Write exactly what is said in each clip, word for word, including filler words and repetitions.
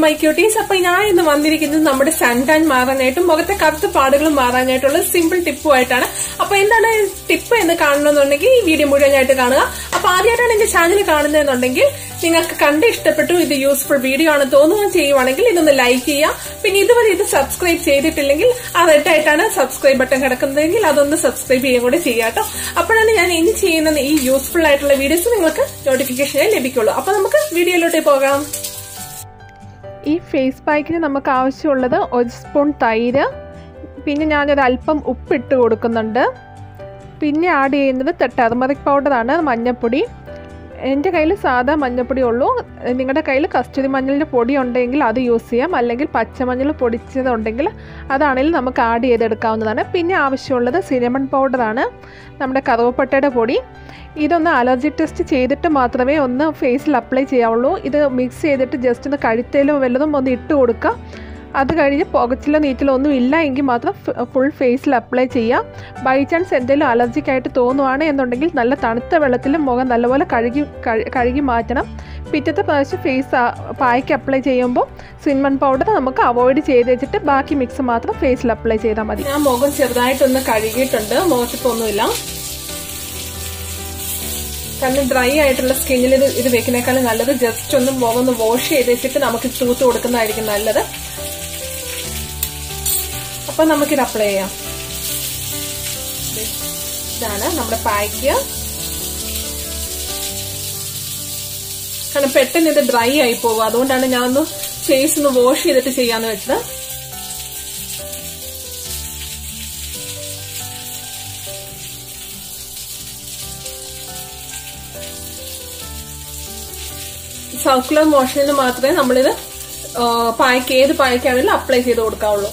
My quotes. അപ്പൊ ഞാൻ ഇന്ന് വന്നിരിക്കുന്നത് നമ്മുടെ സൺ ടാൻ മാറാനായിട്ടും മുഖത്തെ കറുത്ത പാടുകളും മാറാനായിട്ടുള്ള സിമ്പിൾ ടിപ്പുമായിട്ടാണ്. അപ്പൊ എന്താണ് ടിപ്പ് എന്ന് കാണണമെന്നുണ്ടെങ്കിൽ ഈ വീഡിയോ മുഴുവനായിട്ട് കാണുക. അപ്പൊ ആദ്യമായിട്ടാണ് എന്റെ ചാനൽ കാണുന്നതെന്നുണ്ടെങ്കിൽ നിങ്ങൾക്ക് കണ്ട് ഇഷ്ടപ്പെട്ടു, ഇത് യൂസ്ഫുൾ വീഡിയോ ആണ് തോന്നുകയും ചെയ്യുവാണെങ്കിൽ ഇതൊന്ന് ലൈക്ക് ചെയ്യുക. പിന്നെ ഇതുവരെ ഇത് സബ്സ്ക്രൈബ് ചെയ്തിട്ടില്ലെങ്കിൽ ആ റെഡായിട്ടാണ് സബ്സ്ക്രൈബ് ബട്ടൺ കിടക്കുന്നതെങ്കിൽ അതൊന്ന് സബ്സ്ക്രൈബ് ചെയ്യുകയും കൂടെ ചെയ്യാം കേട്ടോ. അപ്പോഴാണ് ഞാൻ ഇനി ചെയ്യുന്ന ഈ യൂസ്ഫുൾ ആയിട്ടുള്ള വീഡിയോസ് നിങ്ങൾക്ക് നോട്ടിഫിക്കേഷനായി ലഭിക്കുള്ളൂ. അപ്പൊ നമുക്ക് വീഡിയോയിലോട്ട് പോകാം. ഈ ഫേസ് പാക്കിന് നമുക്ക് ആവശ്യമുള്ളത് ഒരു സ്പൂൺ തൈര്, പിന്നെ ഞാനൊരു അല്പം ഉപ്പിട്ട് കൊടുക്കുന്നുണ്ട്. പിന്നെ ആഡ് ചെയ്യുന്നത് ടെർമറിക് പൗഡറാണ്, മഞ്ഞൾപ്പൊടി. എൻ്റെ കയ്യിൽ സാധാ മഞ്ഞൾപ്പൊടി ഉള്ളൂ. നിങ്ങളുടെ കയ്യിൽ കസ്തൂരി മഞ്ഞളിൻ്റെ പൊടി ഉണ്ടെങ്കിൽ അത് യൂസ് ചെയ്യാം, അല്ലെങ്കിൽ പച്ചമഞ്ഞൾ പൊടിച്ചതുണ്ടെങ്കിൽ അതാണെങ്കിൽ നമുക്ക് ആഡ് ചെയ്തെടുക്കാവുന്നതാണ്. പിന്നെ ആവശ്യമുള്ളത് സിനമൺ പൗഡറാണ്, നമ്മുടെ കറുവപ്പട്ടയുടെ പൊടി. ഇതൊന്ന് അലർജി ടെസ്റ്റ് ചെയ്തിട്ട് മാത്രമേ ഒന്ന് ഫേസിൽ അപ്ലൈ ചെയ്യാവുള്ളൂ. ഇത് മിക്സ് ചെയ്തിട്ട് ജസ്റ്റ് ഒന്ന് കഴുത്തേലോ വല്ലതും ഒന്ന് ഇട്ട് കൊടുക്കുക. അത് കഴിഞ്ഞ് പുകച്ചിലോ നീറ്റിലോ ഒന്നും ഇല്ല എങ്കിൽ മാത്രം ഫുൾ ഫേസിൽ അപ്ലൈ ചെയ്യാം. ബൈ ചാൻസ് എന്തെങ്കിലും അലർജിക്കായിട്ട് തോന്നുവാണ് എന്നുണ്ടെങ്കിൽ നല്ല തണുത്ത വെള്ളത്തിൽ മുഖം നല്ലപോലെ കഴുകി കഴുകി മാറ്റണം. പിറ്റത്തെ പ്രാവശ്യം ഫേസ് പായ്ക്ക് അപ്ലൈ ചെയ്യുമ്പോൾ സിനമൺ പൗഡർ നമുക്ക് അവോയ്ഡ് ചെയ്ത് വെച്ചിട്ട് ബാക്കി മിക്സ് മാത്രം ഫേസിൽ അപ്ലൈ ചെയ്താൽ മതി. ഞാൻ മുഖം ചെറുതായിട്ടൊന്ന് കഴുകിയിട്ടുണ്ട്, മുഖത്തിപ്പൊന്നുമില്ല. കാരണം ഡ്രൈ ആയിട്ടുള്ള സ്കിന്നിൽ ഇത് ഇത് വെക്കുന്നേക്കാളും നല്ലത് ജസ്റ്റ് ഒന്ന് മുഖം ഒന്ന് വാഷ് ചെയ്ത് വെച്ചിട്ട് നമുക്ക് തൂത്ത് കൊടുക്കുന്നതായിരിക്കും നല്ലത്. അപ്പൊ നമുക്കിത് അപ്ലൈ ചെയ്യാം. ഇതാണ് നമ്മുടെ പായ്ക്ക്. കാരണം പെട്ടെന്ന് ഇത് ഡ്രൈ ആയി പോകും, അതുകൊണ്ടാണ് ഞാൻ ഒന്ന് ഫേസ് ഒന്ന് വാഷ് ചെയ്തിട്ട് ചെയ്യാന്ന് വെച്ചത്. സർക്കുലർ മോഷനിൽ മാത്രമേ നമ്മളിത് പായ്ക്ക് ഏത് പായ്ക്കാണെങ്കിലും അപ്ലൈ ചെയ്ത് കൊടുക്കാവുള്ളൂ.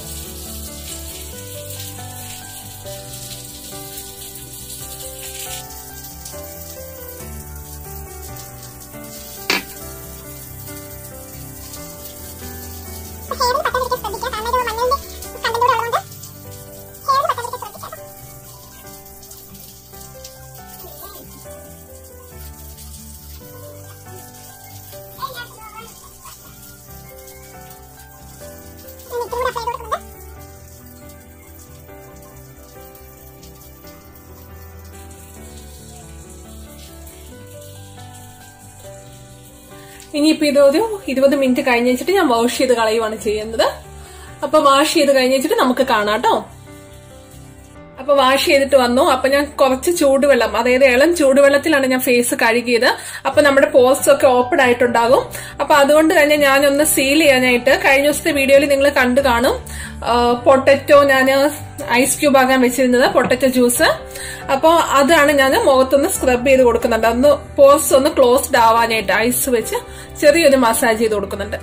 ഇനിയിപ്പോ ഇതൊരു ഇരുപത് മിനിറ്റ് കഴിഞ്ഞ് വെച്ചിട്ട് ഞാൻ വാഷ് ചെയ്ത് കളയുവാണ് ചെയ്യുന്നത്. അപ്പൊ വാഷ് ചെയ്ത് കഴിഞ്ഞ് വെച്ചിട്ട് നമുക്ക് കാണാം കേട്ടോ. അപ്പൊ വാഷ് ചെയ്തിട്ട് വന്നു. അപ്പൊ ഞാൻ കുറച്ച് ചൂടുവെള്ളം, അതായത് ഇളം ചൂടുവെള്ളത്തിലാണ് ഞാൻ ഫേസ് കഴുകിയത്. അപ്പൊ നമ്മുടെ പോർസ് ഒക്കെ ഓപ്പൺ ആയിട്ടുണ്ടാകും. അപ്പൊ അതുകൊണ്ട് തന്നെ ഞാനൊന്ന് സീൽ ചെയ്യാനായിട്ട് കഴിഞ്ഞ ദിവസത്തെ വീഡിയോയിൽ നിങ്ങൾ കണ്ടു കാണും. പൊട്ടറ്റോ ഞാൻ ഐസ് ക്യൂബ് ആകാൻ വെച്ചിരുന്നത്, പൊട്ടറ്റോ ജ്യൂസ്. അപ്പൊ അതാണ് ഞാൻ മുഖത്തൊന്ന് സ്ക്രബ് ചെയ്ത് കൊടുക്കുന്നുണ്ട്. അന്ന് പോർസ് ഒന്ന് ക്ലോസ്ഡ് ആവാനായിട്ട് ഐസ് വെച്ച് ചെറിയൊരു മസാജ് ചെയ്ത് കൊടുക്കുന്നുണ്ട്.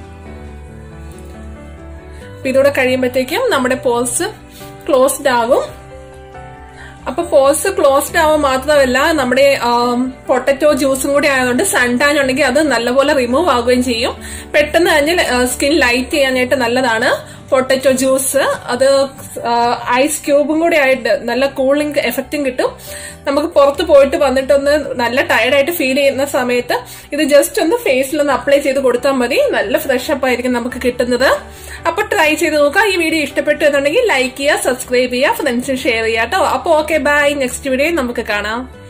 അപ്പൊ ഇതോടെ കഴിയുമ്പോഴത്തേക്കും നമ്മുടെ പോർസ് ക്ലോസ്ഡ് ആകും. അപ്പൊ പോർസ് ക്ലോസ്ഡ് ആവാൻ മാത്രമല്ല, നമ്മുടെ പൊട്ടറ്റോ ജ്യൂസും കൂടി ആയതുകൊണ്ട് സൺ ടാൻ ഉണ്ടെങ്കിൽ അത് നല്ലപോലെ റിമൂവ് ആവുകയും ചെയ്യും. പെട്ടെന്ന് തന്നെ സ്കിൻ ലൈറ്റ് ചെയ്യാനായിട്ട് നല്ലതാണ് പൊട്ടറ്റോ ജ്യൂസ്. അത് ഐസ് ക്യൂബും കൂടി ആയിട്ട് നല്ല കൂളിംഗ് എഫക്റ്റും കിട്ടും. നമുക്ക് പുറത്ത് പോയിട്ട് വന്നിട്ടൊന്ന് നല്ല ടയർഡായിട്ട് ഫീൽ ചെയ്യുന്ന സമയത്ത് ഇത് ജസ്റ്റ് ഒന്ന് ഫേസിലൊന്ന് അപ്ലൈ ചെയ്ത് കൊടുത്താൽ മതി. നല്ല ഫ്രഷ് അപ്പ് ആയിരിക്കും നമുക്ക് കിട്ടുന്നത്. അപ്പൊ ട്രൈ ചെയ്ത് നോക്കുക. ഈ വീഡിയോ ഇഷ്ടപ്പെട്ടു എന്നുണ്ടെങ്കിൽ ലൈക്ക് ചെയ്യുക, സബ്സ്ക്രൈബ് ചെയ്യുക, ഫ്രണ്ട്സിന് ഷെയർ ചെയ്യുക കേട്ടോ. അപ്പൊ ഓക്കെ, ബൈ. നെക്സ്റ്റ് വീഡിയോയിൽ നമുക്ക് കാണാം.